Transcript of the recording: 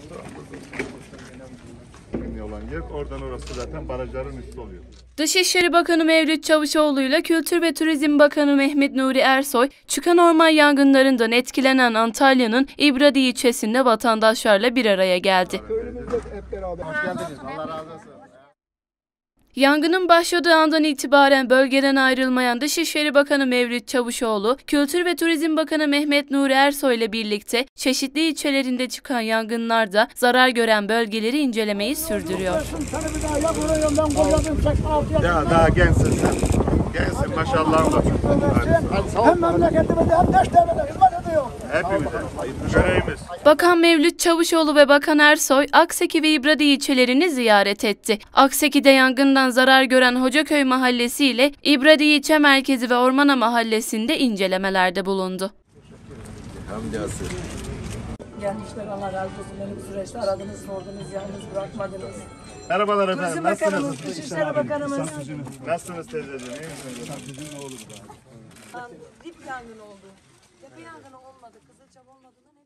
olan yer. Oradan orası zaten barajların üstü oluyor. Dışişleri Bakanı Mevlüt Çavuşoğlu ile Kültür ve Turizm Bakanı Mehmet Nuri Ersoy, çıkan orman yangınlarından etkilenen Antalya'nın İbradi ilçesinde vatandaşlarla bir araya geldi. Yangının başladığı andan itibaren bölgeden ayrılmayan Dışişleri Bakanı Mevlüt Çavuşoğlu, Kültür ve Turizm Bakanı Mehmet Nuri Ersoy ile birlikte çeşitli ilçelerinde çıkan yangınlarda zarar gören bölgeleri incelemeyi sürdürüyor. Ya daha gençsin sen. Gençsin, maşallah var. Hem memleketimize hem beş devlete hizmet ediyor. Hepimize. Görevimiz. Bakan Mevlüt Çavuşoğlu ve Bakan Ersoy, Akseki ve İbradi ilçelerini ziyaret etti. Akseki'de yangından zarar gören Hocaköy Mahallesi ile İbradi ilçe merkezi ve Ormana Mahallesi'nde incelemelerde bulundu. Gelmişler, Allah razı olsun. Beni bu süreçte aradınız, sordunuz, yalnız bırakmadınız. Merhabalar efendim. Turizm Bakanımız, Nasılsınız? Dışişleri Bakanımız. Nasılsınız teyzeciğim? İyi misiniz? Dip yangını oldu. Tepe yangını olmadı. Kızılçam olmadığından